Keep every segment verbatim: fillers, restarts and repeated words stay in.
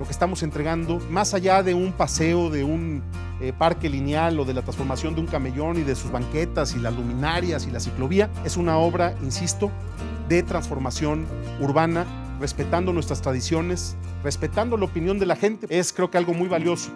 lo que estamos entregando, más allá de un paseo, de un eh, parque lineal o de la transformación de un camellón y de sus banquetas y las luminarias y la ciclovía, es una obra, insisto, de transformación urbana, respetando nuestras tradiciones, respetando la opinión de la gente. Es, creo que, algo muy valioso.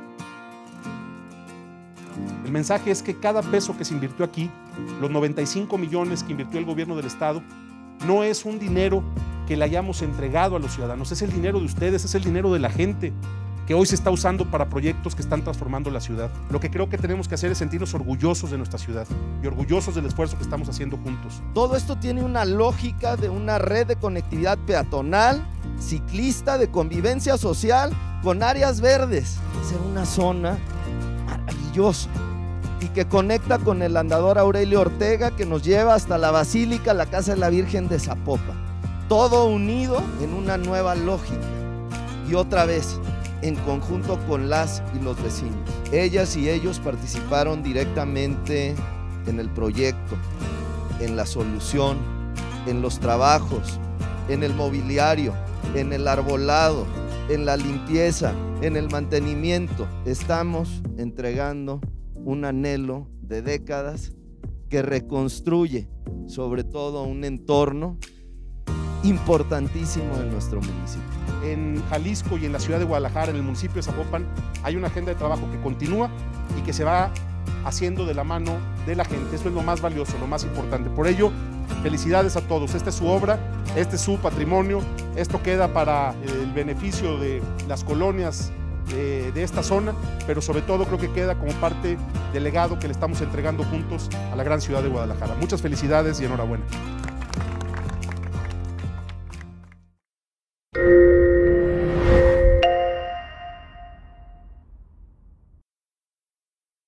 El mensaje es que cada peso que se invirtió aquí, los noventa y cinco millones que invirtió el gobierno del estado, no es un dinero que le hayamos entregado a los ciudadanos, es el dinero de ustedes, es el dinero de la gente que hoy se está usando para proyectos que están transformando la ciudad. Lo que creo que tenemos que hacer es sentirnos orgullosos de nuestra ciudad y orgullosos del esfuerzo que estamos haciendo juntos. Todo esto tiene una lógica de una red de conectividad peatonal, ciclista, de convivencia social, con áreas verdes. Ser una zona maravillosa y que conecta con el andador Aurelio Ortega, que nos lleva hasta la Basílica, la Casa de la Virgen de Zapopan. Todo unido en una nueva lógica y otra vez en conjunto con las y los vecinos. Ellas y ellos participaron directamente en el proyecto, en la solución, en los trabajos, en el mobiliario, en el arbolado, en la limpieza, en el mantenimiento. Estamos entregando un anhelo de décadas que reconstruye sobre todo un entorno importantísimo en nuestro municipio. En Jalisco y en la ciudad de Guadalajara, en el municipio de Zapopan, hay una agenda de trabajo que continúa y que se va haciendo de la mano de la gente. Eso es lo más valioso, lo más importante. Por ello, felicidades a todos. Esta es su obra, este es su patrimonio. Esto queda para el beneficio de las colonias de, de esta zona, pero sobre todo creo que queda como parte del legado que le estamos entregando juntos a la gran ciudad de Guadalajara. Muchas felicidades y enhorabuena.